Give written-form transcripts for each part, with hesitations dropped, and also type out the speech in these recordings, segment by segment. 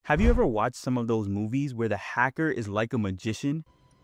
Have you ever watched some of those movies where the hacker is like a magician?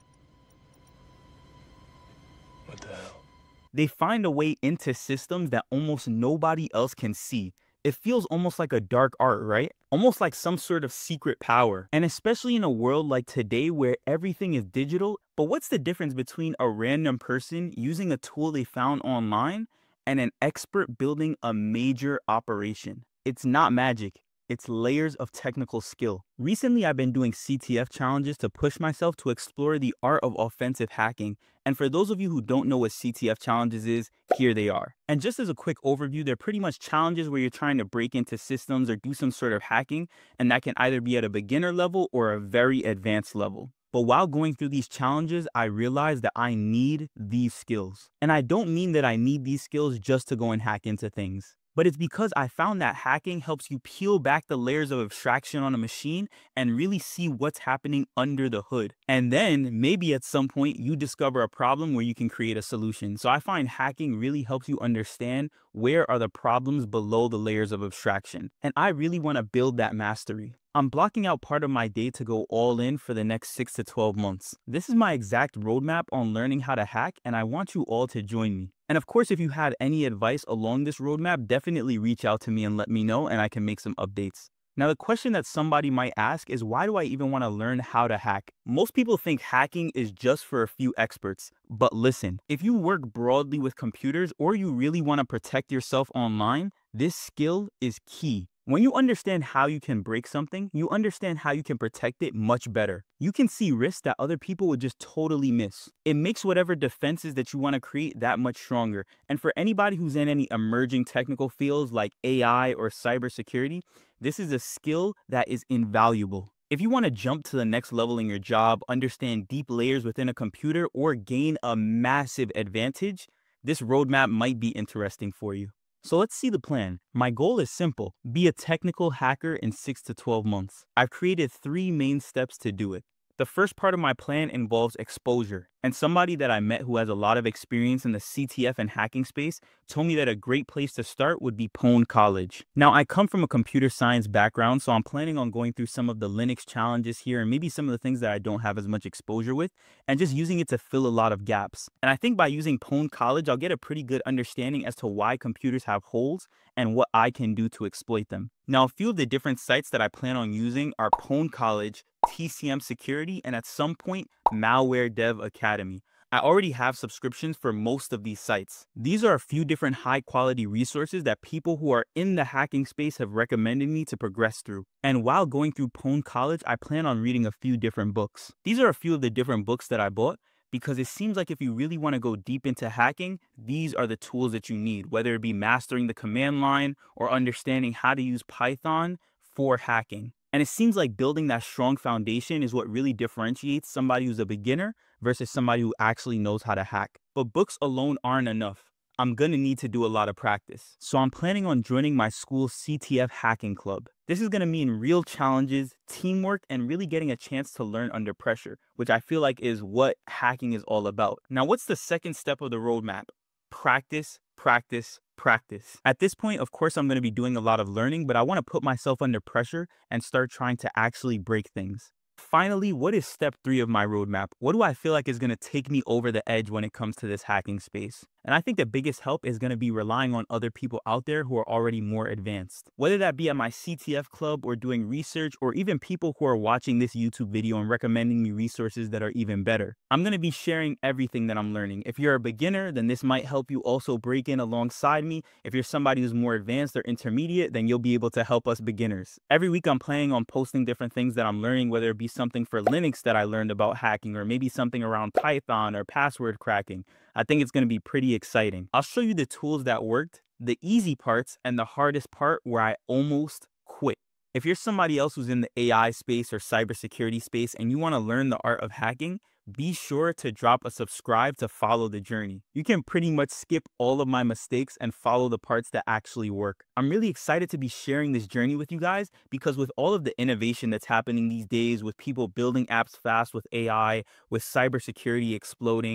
What the hell? They find a way into systems that almost nobody else can see. It feels almost like a dark art, right? Almost like some sort of secret power. And especially in a world like today where everything is digital, but what's the difference between a random person using a tool they found online and an expert building a major operation? It's not magic. It's layers of technical skill. Recently, I've been doing CTF challenges to push myself to explore the art of offensive hacking. And for those of you who don't know what CTF challenges is, here they are. And just as a quick overview, they're pretty much challenges where you're trying to break into systems or do some sort of hacking, and that can either be at a beginner level or a very advanced level. But while going through these challenges, I realized that I need these skills. And I don't mean that I need these skills just to go and hack into things. But it's because I found that hacking helps you peel back the layers of abstraction on a machine and really see what's happening under the hood. And then maybe at some point you discover a problem where you can create a solution. So I find hacking really helps you understand where are the problems below the layers of abstraction. And I really want to build that mastery. I'm blocking out part of my day to go all in for the next 6 to 12 months. This is my exact roadmap on learning how to hack, and I want you all to join me. And of course, if you had any advice along this roadmap, definitely reach out to me and let me know, and I can make some updates. Now, the question that somebody might ask is, why do I even want to learn how to hack? Most people think hacking is just for a few experts. But listen, if you work broadly with computers or you really want to protect yourself online, this skill is key. When you understand how you can break something, you understand how you can protect it much better. You can see risks that other people would just totally miss. It makes whatever defenses that you want to create that much stronger. And for anybody who's in any emerging technical fields like AI or cybersecurity, this is a skill that is invaluable. If you want to jump to the next level in your job, understand deep layers within a computer, or gain a massive advantage, this roadmap might be interesting for you. So let's see the plan. My goal is simple: be a technical hacker in 6 to 12 months. I've created 3 main steps to do it. The first part of my plan involves exposure, and somebody that I met who has a lot of experience in the CTF and hacking space told me that a great place to start would be Pwn College. Now, I come from a computer science background, so I'm planning on going through some of the Linux challenges here and maybe some of the things that I don't have as much exposure with, and just using it to fill a lot of gaps. And I think by using Pwn College, I'll get a pretty good understanding as to why computers have holes and what I can do to exploit them. Now, a few of the different sites that I plan on using are Pwn College, TCM Security, and at some point, Malware Dev Academy. I already have subscriptions for most of these sites. These are a few different high quality resources that people who are in the hacking space have recommended me to progress through. And while going through Pwn College, I plan on reading a few different books. These are a few of the different books that I bought, because it seems like if you really want to go deep into hacking, these are the tools that you need, whether it be mastering the command line or understanding how to use Python for hacking. And it seems like building that strong foundation is what really differentiates somebody who's a beginner versus somebody who actually knows how to hack. But books alone aren't enough. I'm gonna need to do a lot of practice. So I'm planning on joining my school's CTF hacking club. This is gonna mean real challenges, teamwork, and really getting a chance to learn under pressure, which I feel like is what hacking is all about. Now, what's the second step of the roadmap? Practice, practice, practice. At this point, of course, I'm going to be doing a lot of learning, but I want to put myself under pressure and start trying to actually break things. Finally, what is step 3 of my roadmap? What do I feel like is going to take me over the edge when it comes to this hacking space? And I think the biggest help is going to be relying on other people out there who are already more advanced. Whether that be at my CTF club or doing research, or even people who are watching this YouTube video and recommending me resources that are even better. I'm going to be sharing everything that I'm learning. If you're a beginner, then this might help you also break in alongside me. If you're somebody who's more advanced or intermediate, then you'll be able to help us beginners. Every week I'm planning on posting different things that I'm learning, whether it be something for Linux that I learned about hacking, or maybe something around Python or password cracking. I think it's going to be pretty exciting. I'll show you the tools that worked, the easy parts, and the hardest part where I almost quit. If you're somebody else who's in the AI space or cybersecurity space and you want to learn the art of hacking, be sure to drop a subscribe to follow the journey. You can pretty much skip all of my mistakes and follow the parts that actually work. I'm really excited to be sharing this journey with you guys, because with all of the innovation that's happening these days, with people building apps fast with AI, with cybersecurity exploding,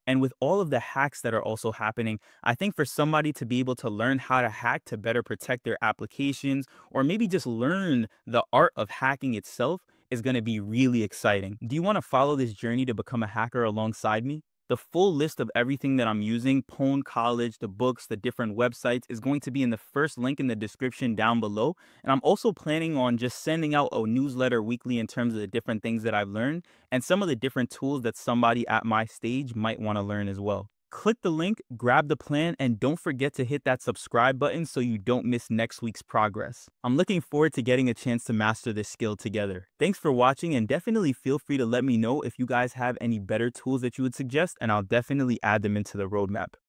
And with all of the hacks that are also happening, I think for somebody to be able to learn how to hack to better protect their applications, or maybe just learn the art of hacking itself, is going to be really exciting. Do you want to follow this journey to become a hacker alongside me? The full list of everything that I'm using, Pwn College, the books, the different websites, is going to be in the first link in the description down below. And I'm also planning on just sending out a newsletter weekly in terms of the different things that I've learned and some of the different tools that somebody at my stage might want to learn as well. Click the link, grab the plan, and don't forget to hit that subscribe button so you don't miss next week's progress. I'm looking forward to getting a chance to master this skill together. Thanks for watching, and definitely feel free to let me know if you guys have any better tools that you would suggest, and I'll definitely add them into the roadmap.